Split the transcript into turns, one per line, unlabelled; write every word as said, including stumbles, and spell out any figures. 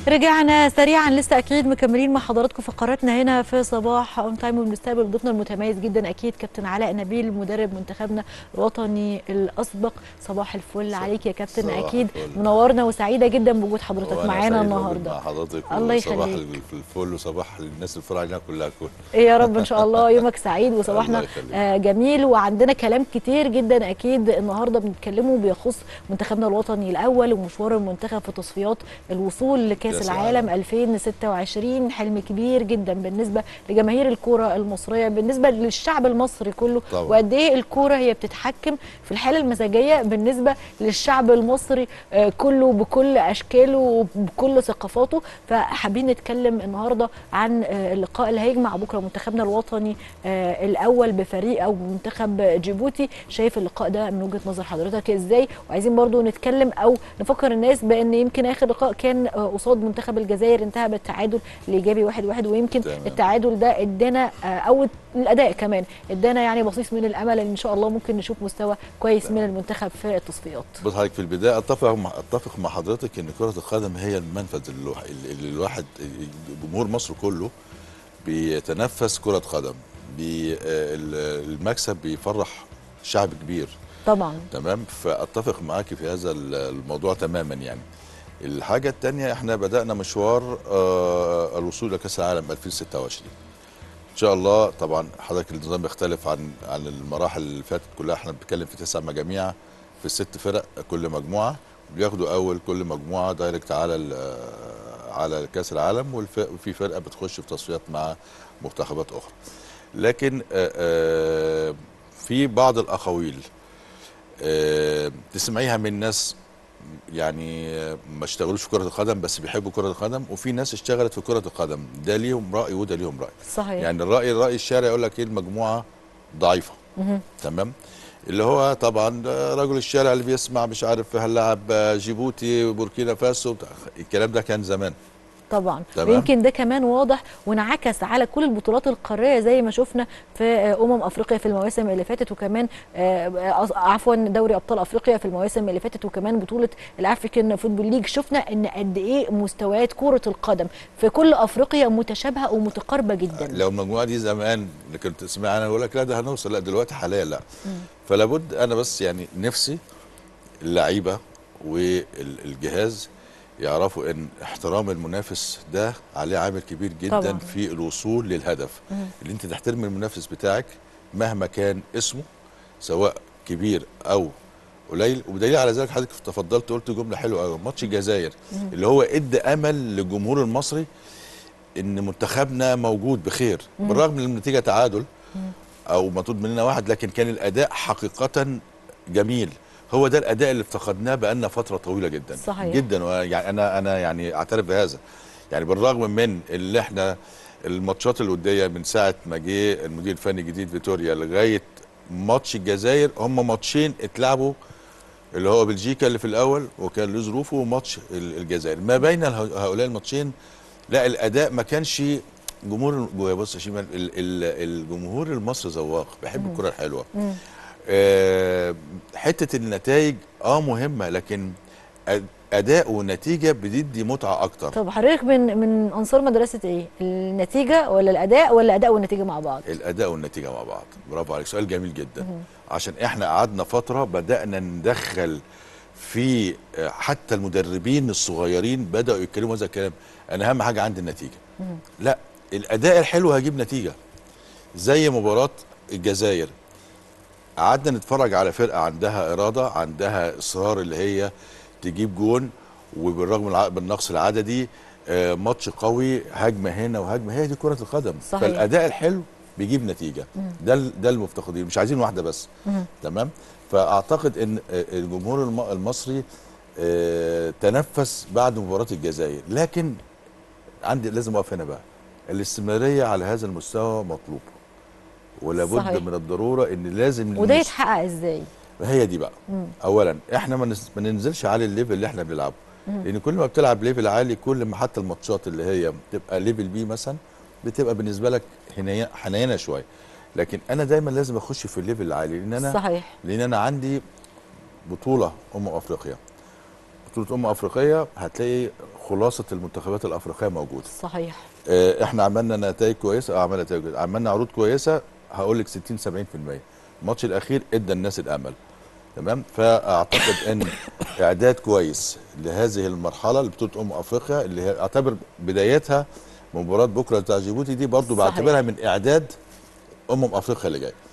رجعنا سريعا، لسه اكيد مكملين مع حضراتكم فقراتنا هنا في صباح اون تايم، وبنستقبل ضيفنا المتميز جدا اكيد كابتن علاء نبيل مدرب منتخبنا الوطني الاسبق. صباح الفل عليك يا كابتن، اكيد
الفل.
منورنا وسعيده جدا بوجود حضرتك معانا النهارده.
مع حضرتك
الله
وصباح
يخليك.
الفل وصباح للناس اللي علينا كلها كل
يا رب ان شاء الله يومك سعيد وصباحنا آه جميل، وعندنا كلام كتير جدا اكيد النهارده بنتكلمه بيخص منتخبنا الوطني الاول ومشوار المنتخب في تصفيات الوصول لكاس العالم ألفين وستة وعشرين. حلم كبير جدا بالنسبه لجماهير الكوره المصريه، بالنسبه للشعب المصري كله، وقد ايه الكوره هي بتتحكم في الحاله المزاجيه بالنسبه للشعب المصري آه كله بكل اشكاله وبكل ثقافاته. فحابين نتكلم النهارده عن آه اللقاء اللي هيجمع بكره منتخبنا الوطني آه الاول بفريق او منتخب جيبوتي. شايف اللقاء ده من وجهه نظر حضرتك ازاي؟ وعايزين برضو نتكلم او نفكر الناس بان يمكن اخر لقاء كان آه قصاد منتخب الجزائر انتهى بالتعادل الايجابي واحد واحد، ويمكن تمام. التعادل ده ادانا آه او الاداء كمان ادانا يعني بصيص من الامل ان شاء الله ممكن نشوف مستوى كويس تمام. من المنتخب في التصفيات.
بص حضرتك، في البدايه اتفق مع اتفق مع حضرتك ان كره القدم هي المنفذ اللي الواحد جمهور مصر كله بيتنفس كره قدم. بي المكسب بيفرح شعب كبير طبعا. تمام، فاتفق معاكي في هذا الموضوع تماما. يعني الحاجه الثانيه، احنا بدانا مشوار آه الوصول لكاس العالم ألفين وستة وعشرين ان شاء الله. طبعا حضرتك النظام بيختلف عن عن المراحل اللي فاتت كلها. احنا بنتكلم في تسع مجاميع في ست فرق، كل مجموعه بياخدوا اول كل مجموعه دايركت على على كاس العالم، وفي فرقه بتخش في تصفيات مع منتخبات اخرى. لكن آآ آآ في بعض الاقاويل تسمعيها من ناس يعني ما اشتغلوش في كرة القدم بس بيحبوا كرة القدم، وفي ناس اشتغلت في كرة القدم، ده ليهم رأي وده ليهم رأي.
صحيح.
يعني الرأي الرأي الشارع يقول لك ايه، المجموعة ضعيفة. تمام، اللي هو طبعا رجل الشارع اللي بيسمع مش عارف هنلعب جيبوتي وبوركينا فاسو، الكلام ده كان زمان
طبعا. ويمكن ده كمان واضح وانعكس على كل البطولات القاريه زي ما شفنا في امم افريقيا في المواسم اللي فاتت، وكمان عفوا دوري ابطال افريقيا في المواسم اللي فاتت، وكمان بطوله الافريكان فوتبول ليج. شفنا ان قد ايه مستويات كره القدم في كل افريقيا متشابهه ومتقاربه جدا.
لو المجموعه دي زمان اللي كنت تسمع انا اقول لك لا ده هنوصل، لا دلوقتي حاليا لا. فلا بد انا بس يعني نفسي اللعيبه والجهاز يعرفوا ان احترام المنافس ده عليه عامل كبير جدا طبعا. في الوصول للهدف. مم. اللي انت تحترم المنافس بتاعك مهما كان اسمه سواء كبير او قليل. وبدليل على ذلك حضرتك تفضلت قلت جمله حلوه قوي، ماتش الجزائر اللي هو ادى امل للجمهور المصري ان منتخبنا موجود بخير. مم. بالرغم من النتيجه تعادل مم. او مطرود مننا واحد، لكن كان الاداء حقيقه جميل. هو ده الاداء اللي افتقدناه بقالنا فتره طويله جدا.
صحيح.
جدا. ويعني انا انا يعني اعترف بهذا. يعني بالرغم من اللي احنا الماتشات الوديه من ساعه ما جه المدير الفني الجديد فيتوريا لغايه ماتش الجزائر، هم ماتشين اتلعبوا، اللي هو بلجيكا اللي في الاول وكان له ظروفه، وماتش الجزائر. ما بين هؤلاء الماتشين لا الاداء ما كانش جمهور. بص يا شيماء، الجمهور المصري ذواق بيحب الكره الحلوه. مم. أه حته النتائج اه مهمه، لكن اداء ونتيجه بتدي متعه اكتر.
طب حضرتك من من انصار مدرسه ايه؟ النتيجه ولا الاداء ولا الاداء والنتيجه مع بعض؟
الاداء والنتيجه مع بعض. برافو عليك، سؤال جميل جدا. مم. عشان احنا قعدنا فتره بدانا ندخل في حتى المدربين الصغيرين بداوا يتكلموا هذا الكلام، انا اهم حاجه عندي النتيجه. مم. لا، الاداء الحلو هيجيب نتيجه. زي مباراه الجزائر، قعدنا نتفرج على فرقه عندها اراده، عندها اصرار اللي هي تجيب جون، وبالرغم من النقص العددي آه ماتش قوي، هجمه هنا وهجمه، هي دي كره القدم. صحيح. فالاداء الحلو بيجيب نتيجه. مم. ده ده المفتقدين، مش عايزين واحده بس. مم. تمام. فاعتقد ان الجمهور المصري آه تنفس بعد مباراه الجزائر، لكن عندي لازم اقف هنا بقى، الاستمراريه على هذا المستوى مطلوب، ولابد من الضروره ان لازم.
وده يتحقق ازاي؟
هي دي بقى. مم. اولا احنا ما ننزلش على الليفل اللي احنا بنلعبه، لان كل ما بتلعب ليفل عالي كل ما حتى الماتشات اللي هي بتبقى ليفل بي مثلا بتبقى بالنسبه لك حنينه شويه. لكن انا دايما لازم اخش في الليفل العالي، لان انا
صحيح.
لان انا عندي بطوله امم افريقيا. بطوله امم افريقيا هتلاقي خلاصه المنتخبات الافريقيه موجوده.
صحيح.
آه، احنا عملنا نتائج كويسه، اه عملنا نتائج كويسة. عملنا عروض كويسه، هقول لك ستين سبعين في المية. الماتش الاخير ادى الناس الامل. تمام. فاعتقد ان اعداد كويس لهذه المرحله لبطوله امم افريقيا، اللي هي اعتبر بدايتها مباراه بكره بتاع جيبوتي دي برضو
صحيح.
بعتبرها من اعداد امم افريقيا اللي جايه.